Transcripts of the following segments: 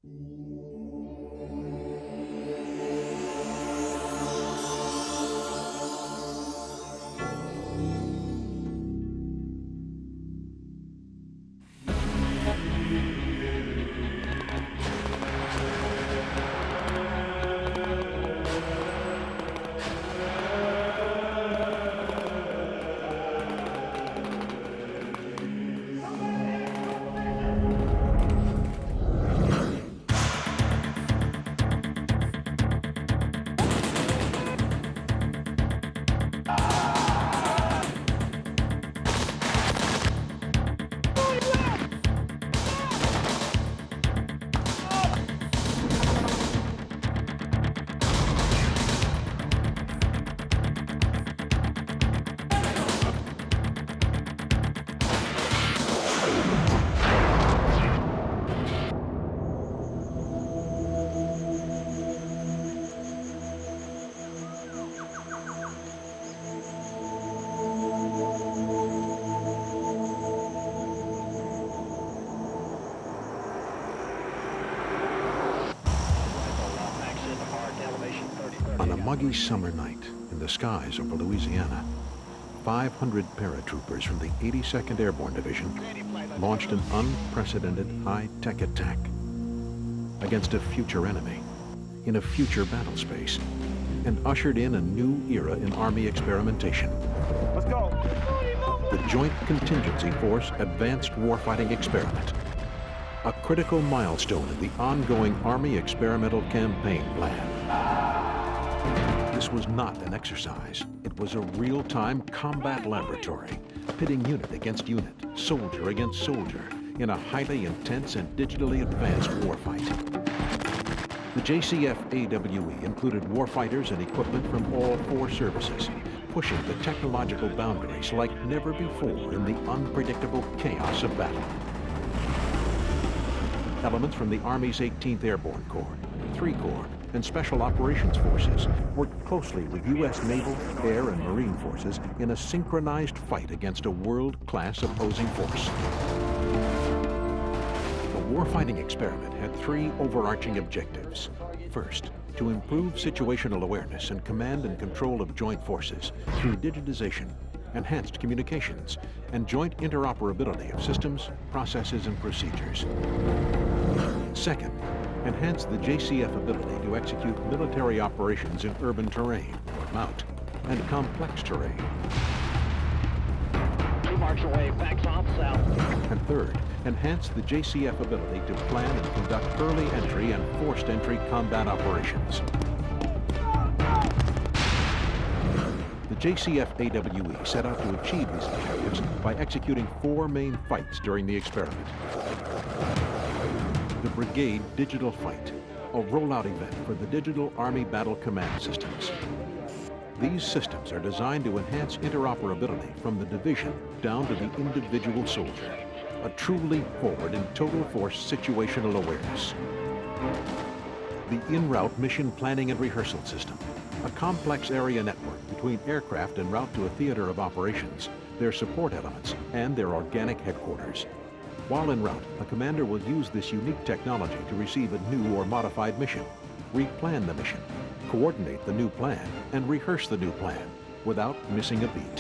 On a muggy summer night in the skies over Louisiana, 500 paratroopers from the 82nd Airborne Division launched an unprecedented high-tech attack against a future enemy in a future battle space and ushered in a new era in Army experimentation. Let's go. The Joint Contingency Force Advanced Warfighting Experiment, a critical milestone in the ongoing Army experimental campaign plan. This was not an exercise. It was a real-time combat laboratory, pitting unit against unit, soldier against soldier, in a highly intense and digitally advanced warfight. The JCF-AWE included warfighters and equipment from all 4 services, pushing the technological boundaries like never before in the unpredictable chaos of battle. Elements from the Army's 18th Airborne Corps, 3 Corps, and Special Operations Forces worked closely with U.S. Naval, Air, and Marine forces in a synchronized fight against a world-class opposing force. The warfighting experiment had 3 overarching objectives. First, to improve situational awareness and command and control of joint forces through digitization, enhanced communications, and joint interoperability of systems, processes, and procedures. Second, enhance the JCF ability to execute military operations in urban terrain, or MOUT, and complex terrain. 2 marks away, backs off south. And third, enhance the JCF ability to plan and conduct early entry and forced entry combat operations. The JCF-AWE set out to achieve these objectives by executing 4 main fights during the experiment. The Brigade Digital Fight, a rollout event for the Digital Army Battle Command Systems. These systems are designed to enhance interoperability from the division down to the individual soldier, a true leap forward in total force situational awareness. The En-route Mission Planning and Rehearsal System, a complex area network between aircraft en route to a theater of operations, their support elements, and their organic headquarters. While en route, a commander will use this unique technology to receive a new or modified mission, replan the mission, coordinate the new plan, and rehearse the new plan without missing a beat.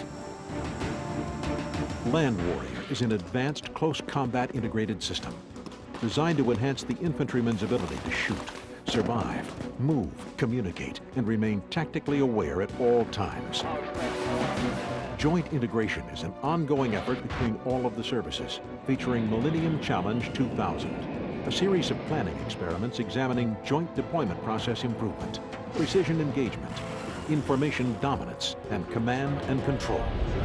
Land Warrior is an advanced close combat integrated system designed to enhance the infantryman's ability to shoot, survive, move, communicate, and remain tactically aware at all times. Joint integration is an ongoing effort between all of the services, featuring Millennium Challenge 2000, a series of planning experiments examining joint deployment process improvement, precision engagement, information dominance, and command and control.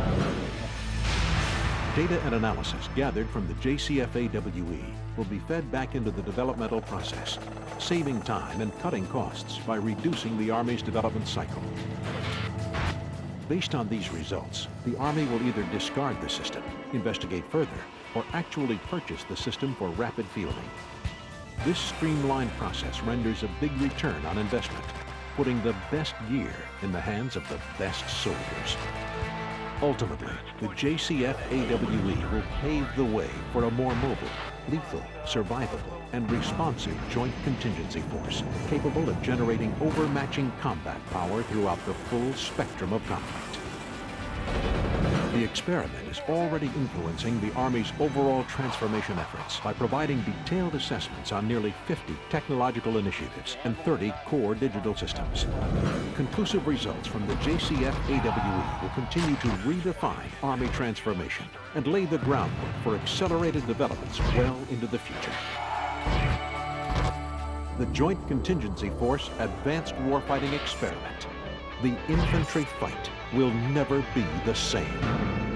Data and analysis gathered from the JCF-AWE will be fed back into the developmental process, saving time and cutting costs by reducing the Army's development cycle. Based on these results, the Army will either discard the system, investigate further, or actually purchase the system for rapid fielding. This streamlined process renders a big return on investment, putting the best gear in the hands of the best soldiers. Ultimately, the JCF-AWE will pave the way for a more mobile, lethal, survivable, and responsive Joint Contingency Force capable of generating overmatching combat power throughout the full spectrum of conflict. The experiment is already influencing the Army's overall transformation efforts by providing detailed assessments on nearly 50 technological initiatives and 30 core digital systems. Conclusive results from the JCF AWE will continue to redefine Army transformation and lay the groundwork for accelerated developments well into the future. The Joint Contingency Force Advanced Warfighting Experiment. The infantry fight will never be the same.